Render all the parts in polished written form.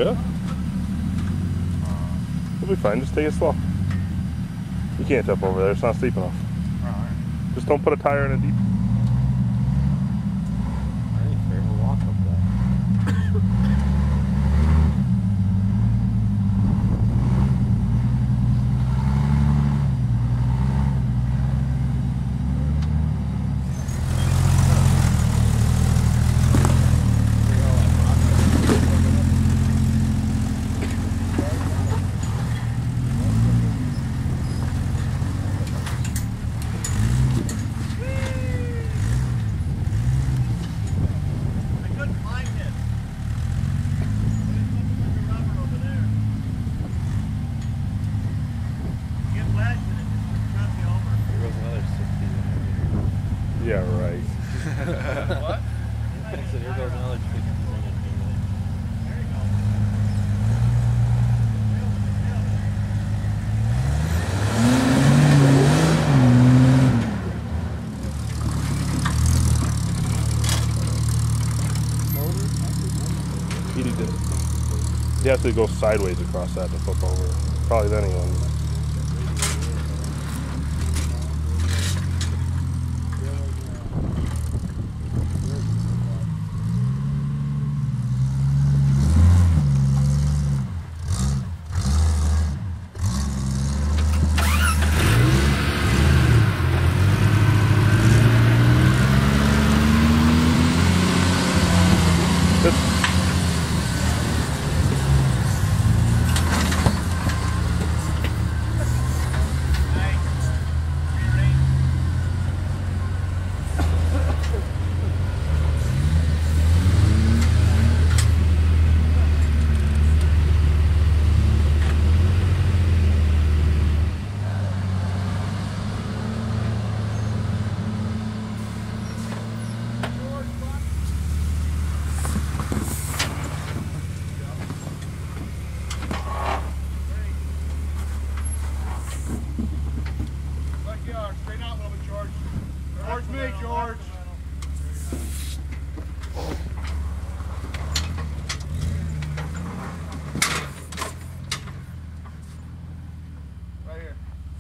Yeah. You'll be fine. Just take it slow. You can't jump over there. It's not steep enough. Alright. Just don't put a tire in a deep. Alright, fair. We'll walk up that. Yeah, right. What? I said, here goes another 50 minute. There you go. You have to go sideways across that to flip over. Probably then he wins. Towards me, George. Right here.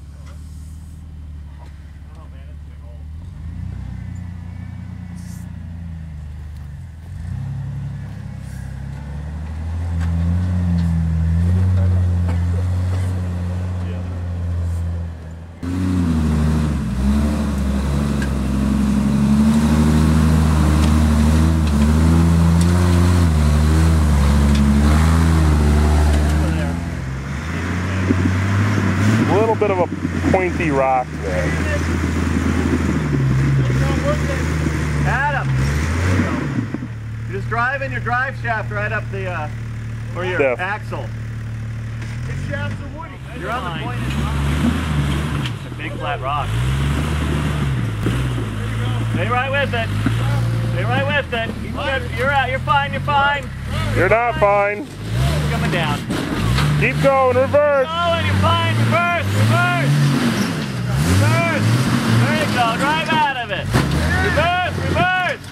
Oh man, it's a big hole. Bit of a pointy rock there. Adam, you're just driving your drive shaft right up the or your axle. His shafts are woody. You're on the point. It's a big flat rock. Stay right with it. Stay right with it. You're out. You're fine. You're fine. You're not fine. It's coming down. Keep going. Reverse. Oh, and you're fine. Reverse. Reverse. Reverse. There you go. Drive out of it. Reverse. Reverse.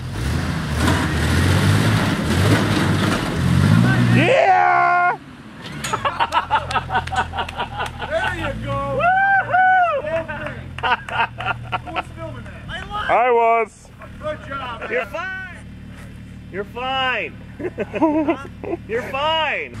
Yeah! There you go. Who was filming that? I was. Good job. You're fine. You're fine. You're fine.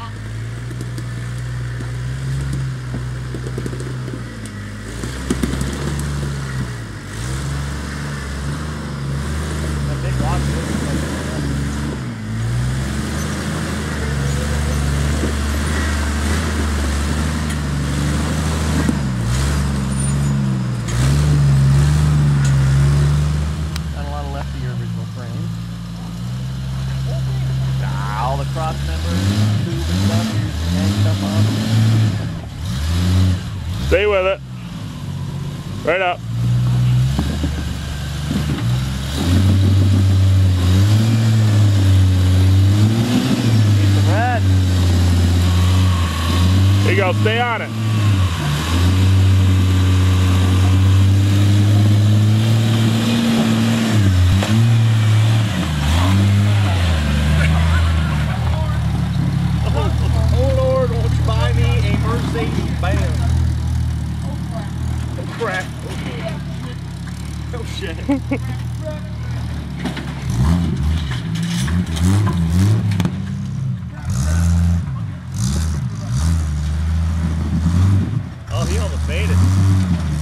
All the cross members, tube and stuff, hang stuff up. Stay with it. Right up. Need some red. There you go. Stay on it. shit. Oh, he almost made it.